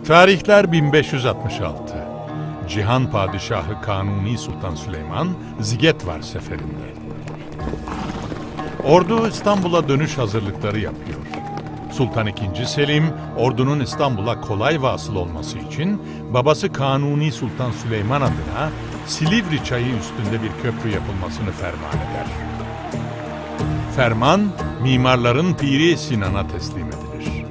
Tarihler 1566. Cihan Padişahı Kanuni Sultan Süleyman Zigetvar seferinde. Ordu İstanbul'a dönüş hazırlıkları yapıyor. Sultan II. Selim, ordunun İstanbul'a kolay vasıl olması için babası Kanuni Sultan Süleyman adına Silivri Çayı üstünde bir köprü yapılmasını ferman eder. Ferman, mimarların piri Sinan'a teslim edilir.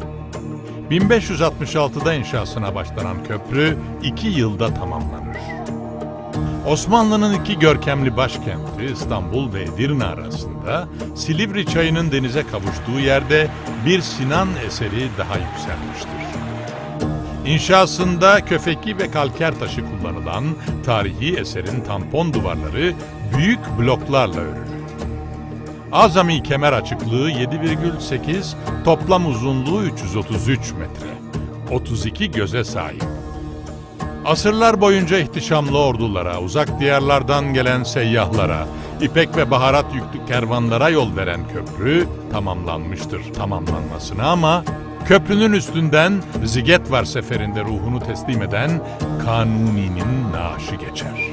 1566'da inşasına başlanan köprü 2 yılda tamamlanır. Osmanlı'nın iki görkemli başkenti İstanbul ve Edirne arasında Silivri Çayı'nın denize kavuştuğu yerde bir Sinan eseri daha yükselmiştir. İnşasında köfeki ve kalker taşı kullanılan tarihi eserin tampon duvarları büyük bloklarla örülür. Azami kemer açıklığı 7,8, toplam uzunluğu 333 metre, 32 göze sahip. Asırlar boyunca ihtişamlı ordulara, uzak diyarlardan gelen seyyahlara, ipek ve baharat yüklü kervanlara yol veren köprü tamamlanmıştır tamamlanmasına ama köprünün üstünden Zigetvar seferinde ruhunu teslim eden Kanuni'nin naaşı geçer.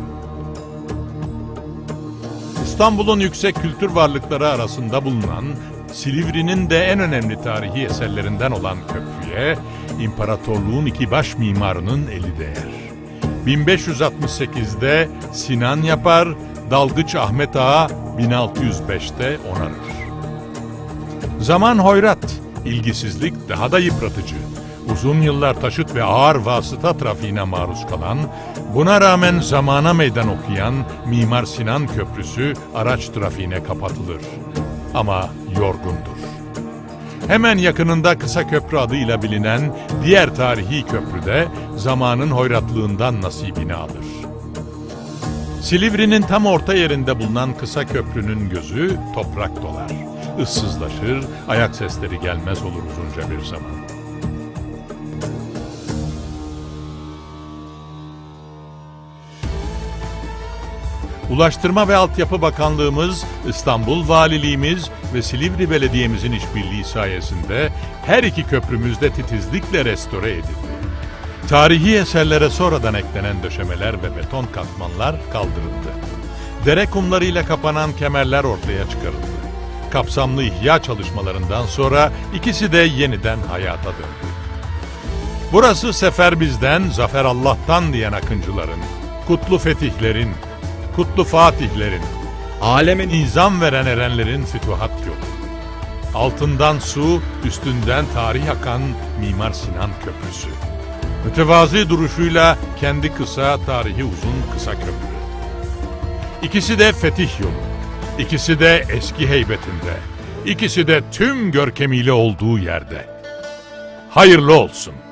İstanbul'un yüksek kültür varlıkları arasında bulunan Silivri'nin de en önemli tarihi eserlerinden olan köprüye imparatorluğun iki baş mimarının eli değer. 1568'de Sinan yapar, Dalgıç Ahmet Ağa 1605'te onarır. Zaman hoyrat, ilgisizlik daha da yıpratıcı. Uzun yıllar taşıt ve ağır vasıta trafiğine maruz kalan, buna rağmen zamana meydan okuyan Mimar Sinan Köprüsü araç trafiğine kapatılır. Ama yorgundur. Hemen yakınında Kısa Köprü adıyla bilinen diğer tarihi köprüde zamanın hoyratlığından nasibini alır. Silivri'nin tam orta yerinde bulunan Kısa Köprünün gözü toprak dolar. Issızlaşır, ayak sesleri gelmez olur uzunca bir zaman. Ulaştırma ve Altyapı Bakanlığımız, İstanbul Valiliğimiz ve Silivri Belediye'mizin işbirliği sayesinde her iki köprümüz de titizlikle restore edildi. Tarihi eserlere sonradan eklenen döşemeler ve beton katmanlar kaldırıldı. Dere kumlarıyla kapanan kemerler ortaya çıkarıldı. Kapsamlı ihya çalışmalarından sonra ikisi de yeniden hayata döndü. Burası sefer bizden, zafer Allah'tan diyen akıncıların, kutlu fetihlerin, kutlu fatihlerin, aleme nizam veren erenlerin fütuhat yolu. Altından su, üstünden tarih akan Mimar Sinan Köprüsü. Mütevazi duruşuyla kendi kısa, tarihi uzun Kısa Köprü. İkisi de fetih yolu. İkisi de eski heybetinde. İkisi de tüm görkemiyle olduğu yerde. Hayırlı olsun.